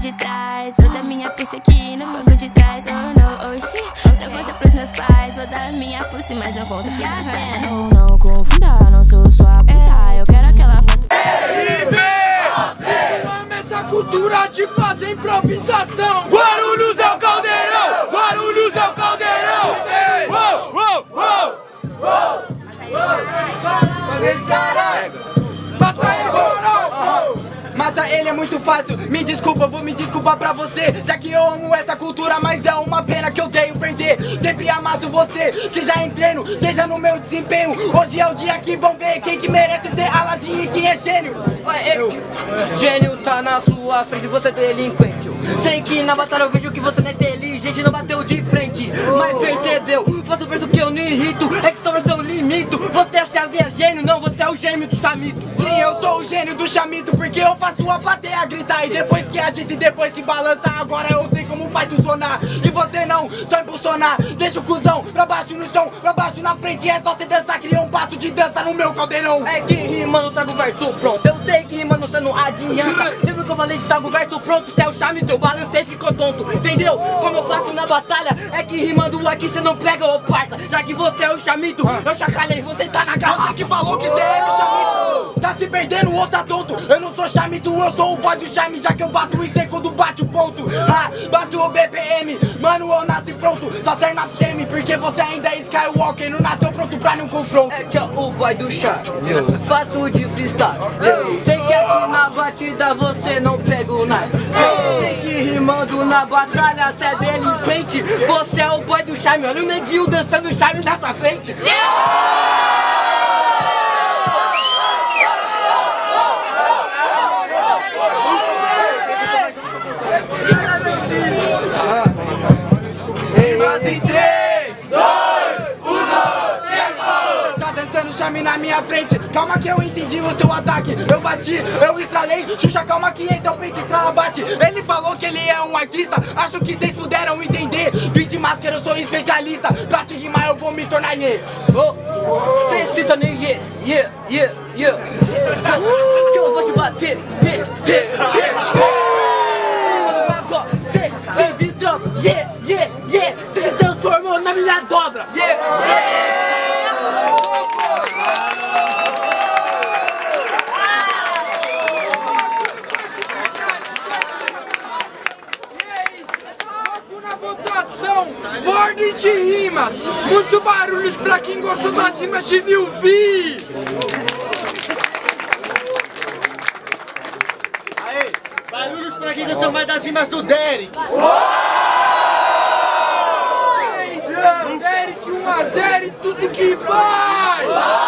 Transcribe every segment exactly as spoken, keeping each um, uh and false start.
de trás. Vou dar minha pulse aqui no banco de trás. Oh não, oxi, não conta pros meus pais. Vou dar minha pulse, mas não conta pras pés. Não, não confunda, não sou sua puta. Eu quero aquela foto. Eu amo essa cultura de fazer improvisação. Guarulhos é o caldeirão! Guarulhos é o caldeirão! Uou, uou, uou! Uou! Mata ele, moral! Mata ele é muito fácil, me desculpa, vou me desculpar pra você. Já que eu amo essa cultura, mas é uma pena que eu tenho perder. Sempre amasso você, seja em treino, seja no meu desempenho. Hoje é o dia que vão ver quem que merece ser Aladim e quem é gênio. Eu, gênio tá na sua frente, você é delinquente. Sei que na batalha eu vejo que você não é inteligente, não bateu de frente, mas percebeu. Faço o verso que eu não irrito, é que só versão limito. Você é é gênio, não, você é o gênio do chamito. Sim, eu sou o gênio do chamito, porque eu faço a plateia gritar. E depois que agita e depois que balança, agora eu sei como faz funcionar. E você não, só impulsionar. Deixa o cuzão pra baixo no chão, pra baixo na frente. É só você dançar, criar um passo de dança no meu caldeirão. É que rimando trago o verso pronto, eu sei que rimando você não adianta. Lembra que eu falei de trago o verso pronto, se é o chamito, eu balancei e ficou tonto. Entendeu? Como eu faço na batalha, é que rimando aqui você não pega, ô parça. Já que você é o chamito, eu chacalhei, você tá na garrafa. Você que falou que você era o chamito, tá se perdendo ou tá tonto. Eu não sou chamito, eu sou o boy do charme. Já que eu bato em quando bate o ponto. Ah, bato o B P M, mano, eu nasci pronto. Só serve na P M, porque você ainda é Skywalker. Não nasceu pronto pra nenhum confronto. É que é o boy do charme, eu faço de freestyle. Eu sei que aqui na batida você não pega o knife. Eu sei que rimando na batalha cê é delinquente. Você é o boy do charme, olha o neguinho dançando charme na sua frente. Chame na minha frente, calma que eu entendi o seu ataque. Eu bati, eu estralei, Xuxa, calma que esse é o peito estrala bate. Ele falou que ele é um artista, acho que vocês puderam entender. Vim de máscara, eu sou especialista, pra te rimar eu vou me tornar yeah. Oh, cê cita nem yeah, yeah, yeah, yeah. Que eu vou te bater, yeah, yeah, yeah. Agora cê se destramba, yeah, yeah, yeah. Cê se transformou na minha dobra, yeah, yeah. Ordem de rimas, muito barulhos pra quem gostou das rimas de Lil V. Aê, barulhos pra quem gostou mais das rimas do Derek. Derek um a zero e tudo que vai.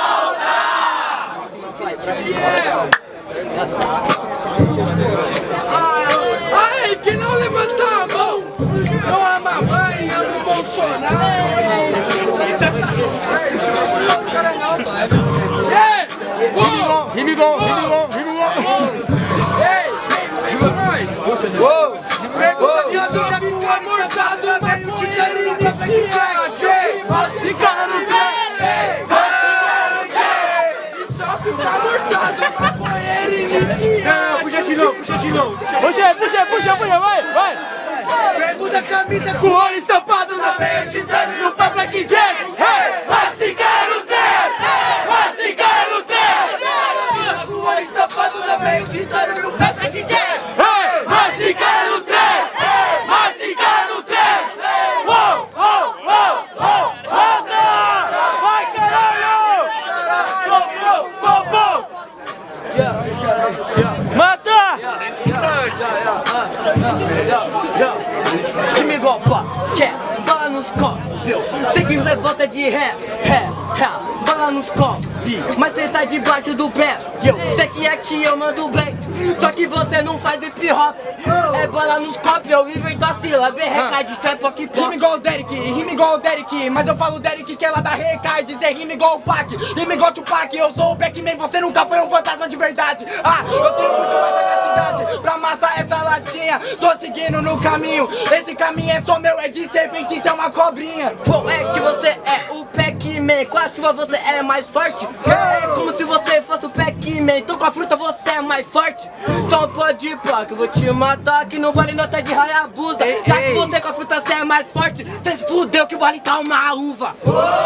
Yeah. Ai, quem não levantar a mão não ama a mãe, ama o Bolsonaro. Ei! Rime bom, rime bom, rime bom. Ei, vem com nós. Pergunta de assunto com o almoçado, maconheiro iniciante. Se cara não tem, e só fica almoçado, maconheiro iniciante. Puxa de novo, puxa de novo. Puxa, puxa, puxa, puxa, vai, vai. Bermuda, camisa com olho estampado na meia de dano no pé Black Jack. Hey, vai se cair no trem, vai se cair no trem. Camisa com olho estampado na meia de dano no pé Black Jack. Hey, vai se cair no trem, vai se cair no trem. Uou, uou, uou, uou, roda. Vai caralho. Go, go, go, go. Mata! Time igual pá, quer, bala nos copos. Sei que levanta de ré, ré, ré, bala nos copos. Mas cê tá debaixo do pé. Eu sei que aqui eu mando bem, só que você não faz hip hop. É bala nos copos, eu invento a sílaba. É recado, tu é poc pop. Rima igual o Derek, rima igual o Derek. Mas eu falo Derek que ela dá recai. Dizer rima igual o Pac, rima igual o Tupac. Eu sou o Pac-Man, você nunca foi um fantasma de verdade. Ah, eu tenho muito mais sagacidade pra amassar essa latinha. Tô seguindo no caminho, esse caminho é só meu. É de serpente, isso é uma cobrinha. Pô, é que você é o Pac-Man, com a chuva você é mais forte. É como se você fosse o Pac-Man. Derek Man, tô com a fruta, você é mais forte. Então pode ir, pá, que eu vou te matar. Aqui no baile nota de Hayabusa. Já que você com a fruta, você é mais forte. Cê se fudeu que o baile tá uma uva.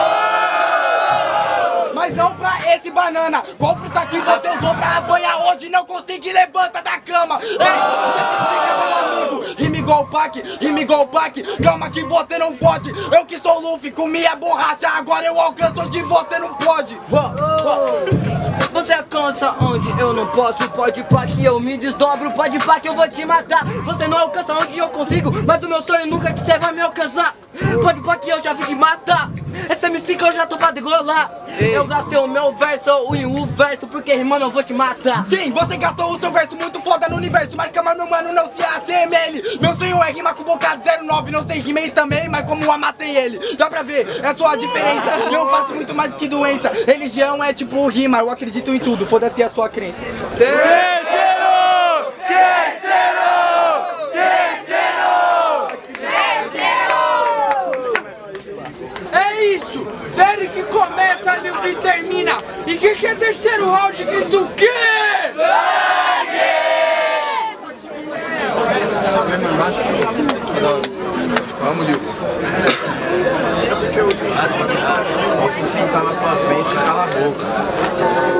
Mas não pra esse banana. Qual fruta que você usou pra apanhar hoje? Não consegui, levanta da cama. Ei, você me explica, meu amigo. Rima igual o Pac, rima igual o Pac. Calma que você não pode. Eu que sou Luffy, comi a borracha. Agora eu alcanço onde você não pode. Você alcança onde eu não posso. Pode pá que eu me desdobro. Pode pá que eu vou te matar. Você não alcança onde eu consigo, mas o meu sonho nunca que você vai me alcançar. Pode pá que eu já vim te matar. Essa M C que eu já tô pra degolar. Eu gastei o meu verso e o verso, porque rimando eu vou te matar. Sim, você gastou o seu verso muito foda no universo. Mas calma, meu mano, não se assemelhe. Meu sonho é rimar com boca zero nove. Não sei rimei também, mas como amassei ele. Dá pra ver, é só a diferença. Eu faço muito mais do que doença. Religião é tipo rima, eu acredito em tudo. Foda-se a sua crença. Terceiro! Terceiro! É isso! Derek começa, Lil V termina. E o que, que é terceiro round? Grita o quê? Sangue! Vamos, Lil. Quem tá na sua frente, cala a boca.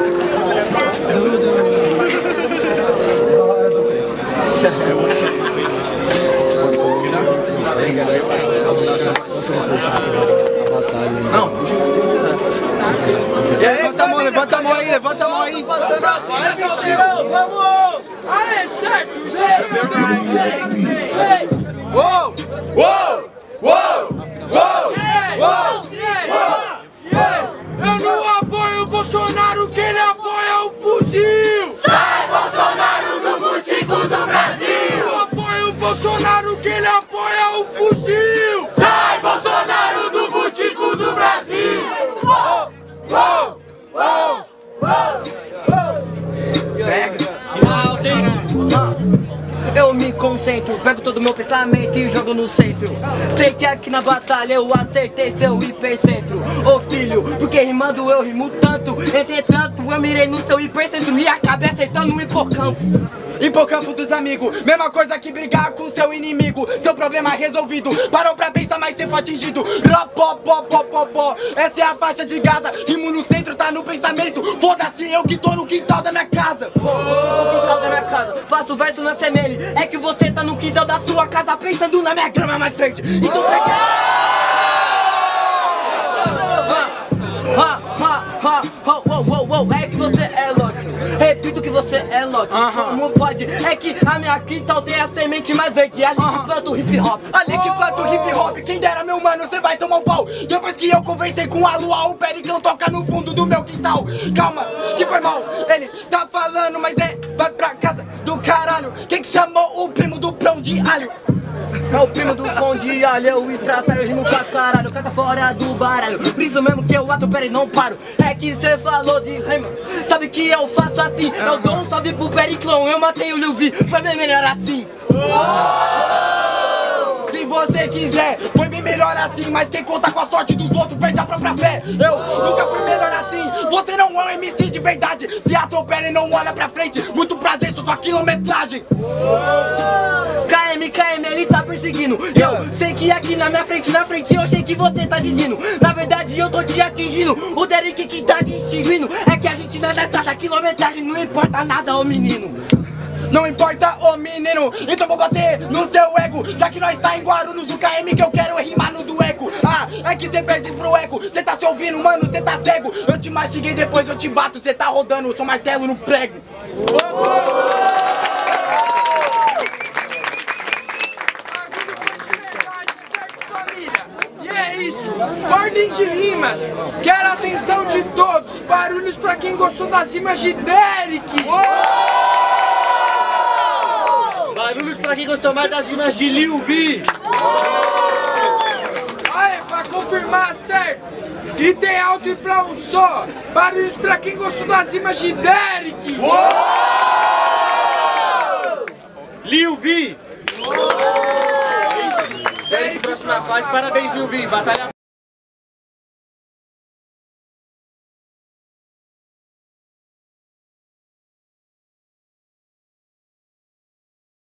Não, puxa o. E aí, levanta a mão, levanta a mão aí, levanta a mão aí. Vai, mentirão, vamos! Ah, é certo! Isso é verdade! Uou! Uou! Uou! Uou! Uou! Eu não apoio o Bolsonaro, quem ele apoia é o fuzil! Sai, Bolsonaro do Butico do Brasil! Eu apoio o Bolsonaro, quem ele apoia é o fuzil! Sai, Bolsonaro do Butico do Brasil! Uou! Uou! Uou! Pega! Eu me concentro, pego todo o meu pensamento e jogo no centro. Sei que aqui na batalha eu acertei seu hipercentro. Ô filho, porque rimando eu rimo tanto. Entretanto, eu mirei no seu hipercentro e acabei acertando no hipocampo. Hipocampo dos amigos, mesma coisa que brigar com seu inimigo. Seu problema resolvido, parou pra pensar, mas você foi atingido. Rapopopopopó, essa é a faixa de Gaza. Rimo no centro, tá no pensamento. Foda-se, eu que tô no quintal da minha casa. No quintal da minha casa, faço verso na semente. É que você tá no quintal da sua casa pensando na minha grama mais verde. Então pega. Ha, ha, ha, ha, uou, uou, uou. É que você é Loki. Repito que você é Loki. Como pode? É que a minha quintal tem a semente mais verde. Ali que planta o hip hop. Ali que planta o hip hop, quem dera meu mano, cê vai tomar um pau. Depois que eu conversei com a Lua, o Pericão toca no fundo do meu quintal. Calma, que foi mal, ele tá falando, mas é, vai pra casa do caralho. Quem que chamou o primo do pão de alho? É o primo do pão de alho, eu estraçaio, eu rimo pra caralho. Cata fora do baralho, por isso mesmo que eu atropelo e não paro. É que cê falou de rima, sabe que eu faço assim. Eu dou um salve pro Periclão, eu matei o Lil V, foi bem melhor assim. Se você quiser, foi bem melhor assim. Mas quem conta com a sorte dos outros perde a própria fé. Eu nunca fui melhor assim. Você não é um M C de verdade. Se atropela e não olha pra frente. Muito prazer, sou só quilometragem. K M, K M, ele tá perseguindo. Eu sei que aqui na minha frente, na frente eu sei que você tá dizendo. Na verdade eu tô te atingindo. O Derek que tá te extinguindo. É que a gente na estrada, quilometragem, não importa nada, ô menino. Não importa, ô menino, então vou bater no seu ego. Já que nós tá em Guarulhos, o K M que eu quero é rimar no do eco. Ah, é que cê perde pro eco. Cê tá se ouvindo, mano, cê tá cego. Eu te mastiguei, depois eu te bato. Cê tá rodando, eu sou martelo no prego. E é isso, ordem de rimas. Quero a atenção de todos. Barulhos pra quem gostou das rimas de Derek. Barulhos pra quem gostou mais das rimas de Lil V. Aê, pra confirmar, certo? Gritem alto e pra um só. Barulhos pra quem gostou das rimas de Derek. Lil V. Derek, próxima fase. Parabéns, Lil V. Batalha.